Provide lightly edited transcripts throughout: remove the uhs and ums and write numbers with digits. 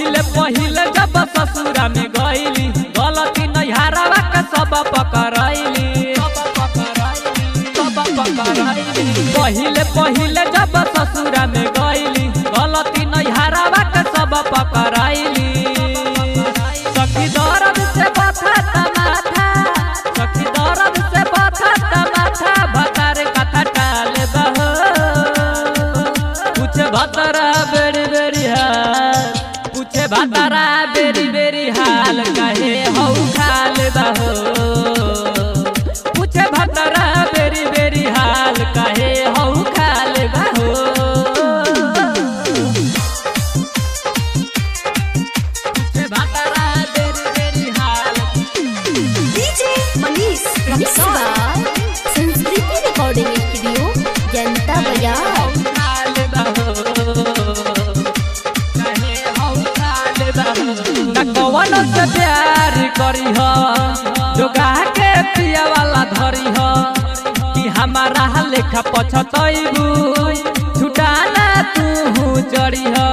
पहिले पहिले जब ससुरा में गईली गलती नैहरावा के सब पकड़ैली पहिले पहिले जब ससुरा में गईली गलती नैहरावा के सब पकड़ैली सखी दर्द से बथा माथा सखी दर्द से बथा माथा भतार कथा टाल बहो पूछे भतरा बेरी बेरी हाल पूछे भतरा बेरी बेरी हाल कहे हौ खाल बहो पूछे भतरा बेरी बेरी हाल कहे हौ खाल बहो पूछे भतरा बेरी बेरी हाल डीजे मनीष संस्कृति रिकॉर्डिंग स्टूडियो जनता बाजार कवनो से प्यार करी हो जोगा के पिया वाला धरी हो कि हमारा लेखा पछतैबू छुटाना तू जड़ी हो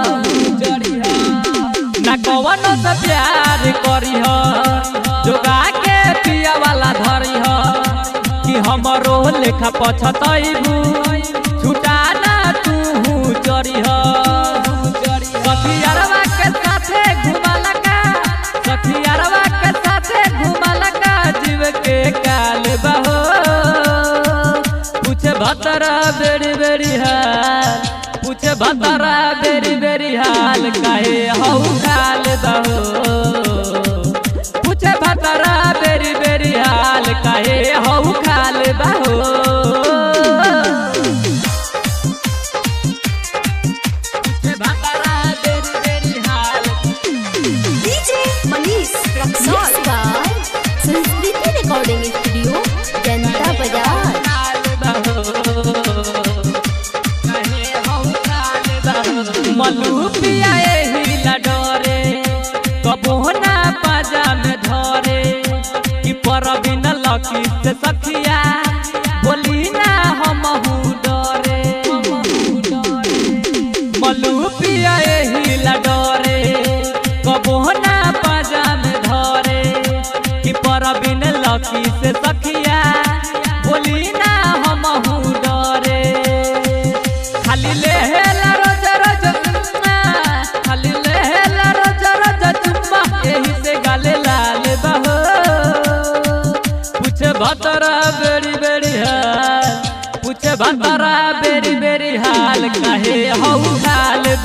ना कवनो से प्यार करी हो जोगा के पिया वाला धरी हो कि हमरो लेखा पछतैबू छुटाना तू जड़ी हो सखियारवा के साथे घुमाला का सखियारवा के साथे घुमाला का जीव के काल बहो पूछे भतरा बेरी बेरी हाल पूछे भतरा बेरी बेरी हाल कहे हौ खाल बहो पूछे भतरा बेरी बेरी हाल कहे हौ खाल बहो संस्कृति रिकॉर्डिंग स्टूडियो जनता बाजार मलू पिया हिला डरे कबो ना पाजा में धरे कि पर बिना लकी से सखिया बोली ना हमहू डरे मलू पिया हिला डरे कबो ना पाजा में धरे कि पर बिना लकी से सखिया बोली ना हमहू डरे खाली लेहेला रोज रोज खाली लेहेला रोज रोज चुम्मा एही से गाले लाल बहो पूछे भतरा बेरी बेरी हाल पूछे भतरा बेरी बेरी हाल कहे हौ खाल